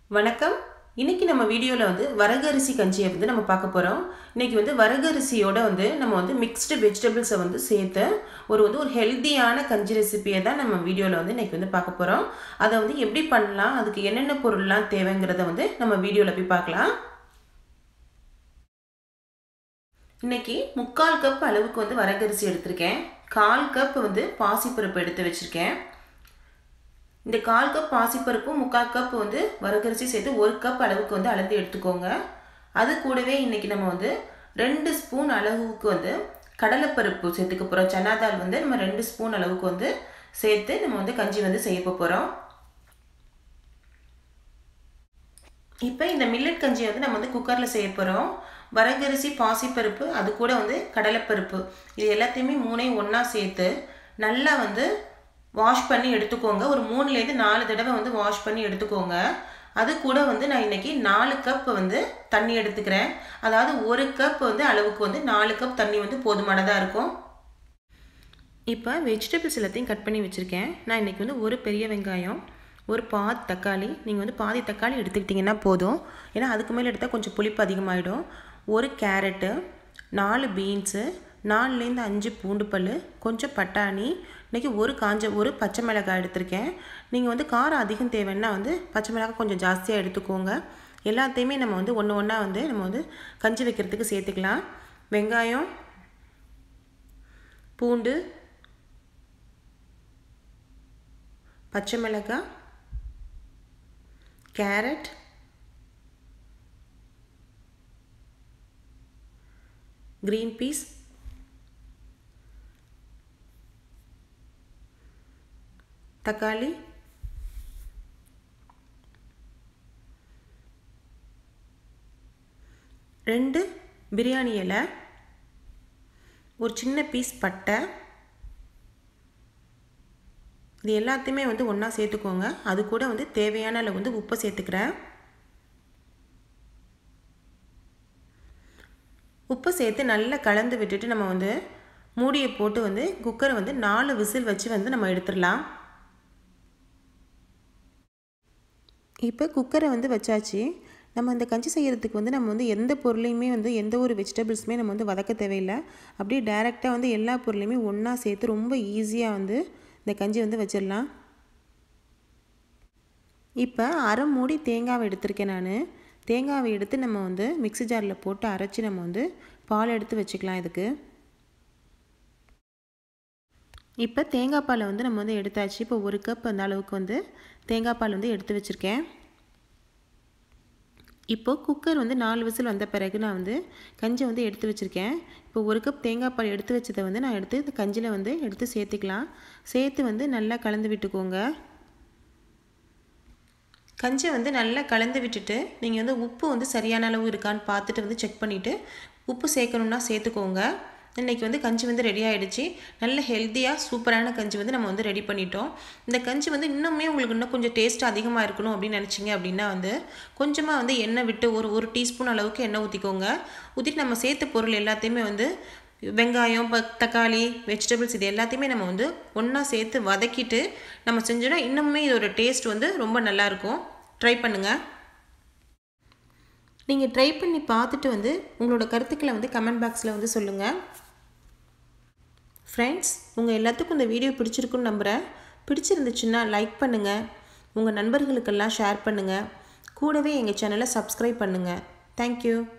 வணக்கம். இன்னைக்கு நம்ம வீடியோல வரகரிசி கஞ்சியை நம்ம பார்க்க போறோம். இன்னைக்கு வரகரிசியோட நம்ம மிக்ஸ்டு வெஜிடபிள்ஸை சேர்த்து ஒரு ஹெல்தியான கஞ்சி ரெசிபியை தான் நம்ம வீடியோல இன்னைக்கு பார்க்க போறோம். அதை எப்படி பண்ணலாம், அதுக்கு என்னென்ன பொருள்லாம் தேவைங்கிறத நம்ம வீடியோல போய் பார்க்கலாம். இன்னைக்கு 3/4 கப் அளவுக்கு வரகரிசி எடுத்திருக்கேன். 1/4 கப் பாசிப்பருப்பு எடுத்து வச்சிருக்கேன். இந்த 1/4 கப் பாசிப்பருப்பும் 3/4 கப் வரகரிசி சேர்த்து 1 கப் அளவுக்கு அளந்து எடுத்துக்கோங்க. அது கூடவே இன்னைக்கு நம்ம 2 ஸ்பூன் அளவுக்கு கடலைப்பருப்பு சேர்த்துக்க போகிறோம். சன்னா தால் நம்ம 2 ஸ்பூன் அளவுக்கு சேர்த்து நம்ம கஞ்சி செய்ய போகிறோம். இப்போ இந்த மில்லட் கஞ்சியை நம்ம குக்கரில் செய்ய போகிறோம். வரகரிசி, பாசிப்பருப்பு, அது கூட கடலைப்பருப்பு, இது எல்லாத்தையுமே மூணையும் ஒன்றா சேர்த்து நல்லா வாஷ் பண்ணி எடுத்துக்கோங்க. ஒரு 3லேருந்து 4 தடவை வாஷ் பண்ணி எடுத்துக்கோங்க. அது கூட நான் இன்றைக்கி 4 கப் தண்ணி எடுத்துக்கிறேன். அதாவது 1 கப் அளவுக்கு 4 கப் தண்ணி போதுமானதாக இருக்கும். இப்போ வெஜிடபிள்ஸ் எல்லாத்தையும் கட் பண்ணி வச்சுருக்கேன். நான் இன்றைக்கி ஒரு பெரிய வெங்காயம், ஒரு பாதி தக்காளி, நீங்கள் பாதி தக்காளி எடுத்துக்கிட்டிங்கன்னா போதும். ஏன்னா அதுக்கு மேலே எடுத்தால் கொஞ்சம் புளிப்பு அதிகமாகிடும். ஒரு கேரட்டு, 4 பீன்ஸு, 4லேருந்து 5 பூண்டு பல், கொஞ்சம் பட்டாணி, இன்றைக்கி ஒரு பச்சை மிளகாய் எடுத்திருக்கேன். நீங்கள் காரம் அதிகம் தேவைன்னா பச்சை மிளகாய் கொஞ்சம் ஜாஸ்தியாக எடுத்துக்கோங்க. எல்லாத்தையுமே நம்ம ஒன்று ஒன்றா நம்ம கஞ்சி வைக்கிறதுக்கு சேர்த்துக்கலாம். வெங்காயம், பூண்டு, பச்சை மிளகாய், கேரட், கிரீன் பீஸ், தக்காளி, ரெண்டு பிரியாணி இலை, ஒரு சின்ன பீஸ் பட்டை, இது எல்லாத்தையுமே ஒன்றா சேர்த்துக்கோங்க. அது கூட தேவையான அளவு உப்பு சேர்த்துக்கிறேன். உப்பு சேர்த்து நல்லா கலந்து விட்டுட்டு நம்ம மூடியை போட்டு குக்கரை 4 விசில் வச்சு நம்ம எடுத்துடலாம். இப்போ குக்கரை வச்சாச்சு. நம்ம இந்த கஞ்சி செய்கிறதுக்கு நம்ம எந்த பொருளையுமே எந்த ஒரு வெஜிடபிள்ஸுமே நம்ம வதக்க தேவையில்லை. அப்படியே டைரெக்டாக எல்லா பொருளையுமே ஒன்றா சேர்த்து ரொம்ப ஈஸியாக இந்த கஞ்சி வச்சிடலாம். இப்போ அரை மூடி தேங்காவை எடுத்திருக்கேன். நான் தேங்காவை எடுத்து நம்ம மிக்ஸி ஜாரில் போட்டு அரைச்சி நம்ம பால் எடுத்து வச்சுக்கலாம். இதுக்கு இப்போ தேங்காய் பாலை நம்ம எடுத்தாச்சு. இப்போ 1 கப் அந்த அளவுக்கு தேங்காய் பால் எடுத்து வச்சுருக்கேன். இப்போது குக்கர் 4 விசில் வந்த பிறகு நான் கஞ்சி எடுத்து வச்சுருக்கேன். இப்போ 1 கப் தேங்காய் பால் எடுத்து வச்சதை நான் எடுத்து இந்த கஞ்சியில் எடுத்து சேர்த்துக்கலாம். சேர்த்து நல்லா கலந்து விட்டுக்கோங்க. கஞ்சி நல்லா கலந்து விட்டுட்டு நீங்கள் உப்பு சரியான அளவு இருக்கான்னு பார்த்துட்டு செக் பண்ணிவிட்டு உப்பு சேர்க்கணுன்னா சேர்த்துக்கோங்க. இன்றைக்கி கஞ்சி ரெடி ஆகிடுச்சு. நல்ல ஹெல்த்தியாக சூப்பரான கஞ்சி நம்ம ரெடி பண்ணிட்டோம். இந்த கஞ்சி இன்னுமே உங்களுக்கு இன்னும் கொஞ்சம் டேஸ்ட் அதிகமாக இருக்கணும் அப்படின்னு நினச்சிங்க அப்படின்னா கொஞ்சமாக எண்ணெய் விட்டு ஒரு டீஸ்பூன் அளவுக்கு எண்ணெய் ஊற்றிக்கோங்க. ஊற்றிட்டு நம்ம சேர்த்த பொருள் எல்லாத்தையுமே வெங்காயம், தக்காளி, வெஜிடபிள்ஸ், இது எல்லாத்தையுமே நம்ம ஒன்றா சேர்த்து வதக்கிட்டு நம்ம செஞ்சோன்னா இன்னுமே இதோட டேஸ்ட் ரொம்ப நல்லாயிருக்கும். ட்ரை பண்ணுங்கள். நீங்கள் ட்ரை பண்ணி பார்த்துட்டு உங்களோட கருத்துக்களை கமெண்ட் பாக்ஸில் சொல்லுங்கள். ஃப்ரெண்ட்ஸ், உங்கள் எல்லாத்துக்கும் இந்த வீடியோ பிடிச்சிருக்குன்னு நம்புகிறேன். பிடிச்சிருந்துச்சுன்னா லைக் பண்ணுங்கள், உங்கள் நண்பர்களுக்கெல்லாம் ஷேர் பண்ணுங்கள், கூடவே எங்கள் சேனலை சப்ஸ்கிரைப் பண்ணுங்கள். தேங்க்யூ.